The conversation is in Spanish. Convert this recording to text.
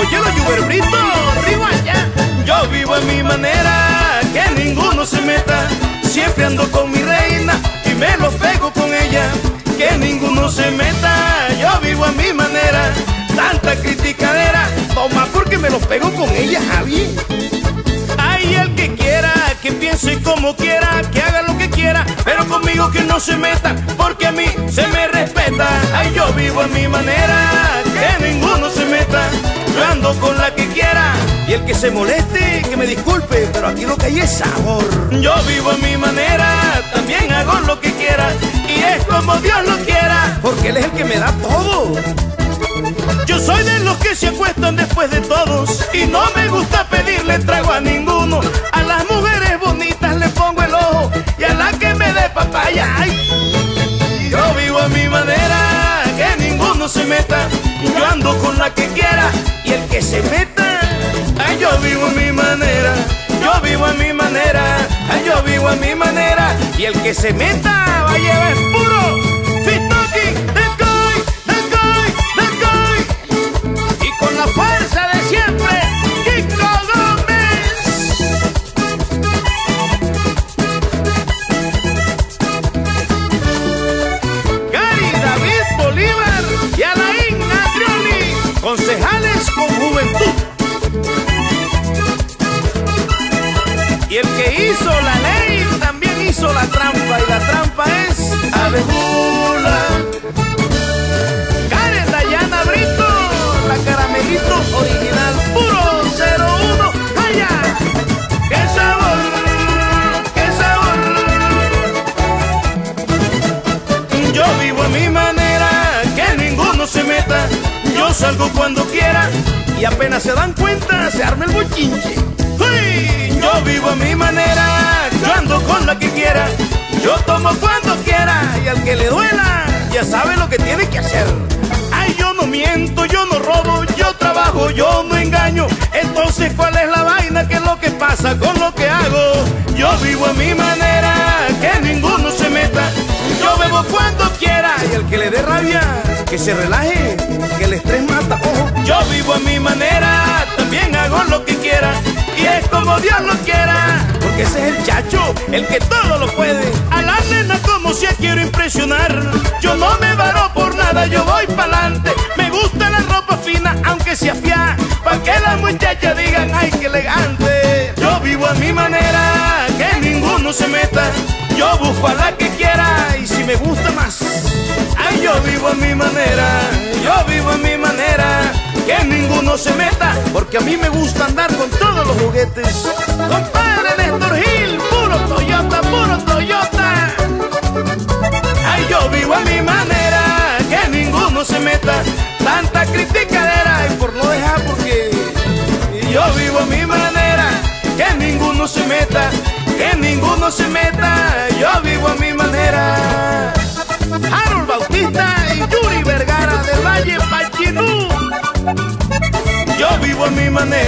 Óyelo, Yuberbrito, arriba allá. Yo vivo a mi manera, que ninguno se meta. Siempre ando con mi reina y me lo pego con ella. Que ninguno se meta, yo vivo a mi manera. Tanta criticadera, toma porque me lo pego con ella, Javi. Hay el que quiera, que piense como quiera, que haga lo que quiera, pero conmigo que no se meta, porque a mí se me respeta. Ay, yo vivo a mi manera, que ninguno se meta. Yo ando con la que quiera, y el que se moleste, que me disculpe, pero aquí lo que hay es sabor. Yo vivo a mi manera, también hago lo que quiera, y es como Dios lo quiera, porque Él es el que me da todo. Yo soy de los que se acuestan después de todos, y no me gusta pedirle trago a ninguno. A las mujeres bonitas le pongo el ojo, y a la que me dé papaya, ay. Yo vivo a mi manera, que ninguno se meta. Yo ando con la que quiera, y el que se meta, ay, yo vivo a mi manera. Yo vivo a mi manera, ay, yo vivo a mi manera, y el que se meta va a llevar puro Fitoki. Con la fuerza de siempre, Kiko Gómez. Gary David Bolívar y Alain Adrioli, concejales con juventud. Y el que hizo la ley también hizo la trampa, y la trampa es Abejula. Karen Dayana Brito, la Caramelito original, puro 01, ¡vaya! ¡Qué sabor! ¡Qué sabor! Yo vivo a mi manera, que ninguno se meta. Yo salgo cuando quiera, y apenas se dan cuenta, se arma el bochinche. ¡Uy! Yo vivo a mi manera, yo ando con la que quiera. Yo tomo cuando quiera, y al que le duela, ya sabe lo que tiene que hacer. Ay, yo no miento, yo no robo, yo trabajo, yo no engaño. Entonces, ¿cuál es la vaina? ¿Qué es lo que pasa con lo que hago? Yo vivo a mi manera, que ninguno se meta. Yo bebo cuando quiera, y al que le dé rabia, que se relaje, que el estrés mata. Ojo. Yo vivo a mi manera, también hago lo que quiera, y es como Dios lo quiera, porque ese es el chacho, el que todo lo puede. A la nena como si quiero impresionar, yo no me varo por nada, yo voy pa'lante. Me gusta la ropa fina, aunque sea fea, pa' que las muchachas digan, ay, qué elegante. Yo vivo a mi manera, que ninguno se meta. Yo busco a la que quiera, y si me gusta más, ay, yo vivo a mi manera. Yo vivo a mi manera, que ninguno se meta, porque a mí me gusta andar con todos los juguetes. Compadre Néstor Gil, puro Toyota, puro Toyota. Ay, yo vivo a mi manera, que ninguno se meta. Tanta criticadera, y por no dejar, porque yo vivo a mi manera, que ninguno se meta, que ninguno se meta. Yo vivo a mi manera. Harold Bautista y Yuri Vergara del Valle Pachinú. Yo vivo a mi manera.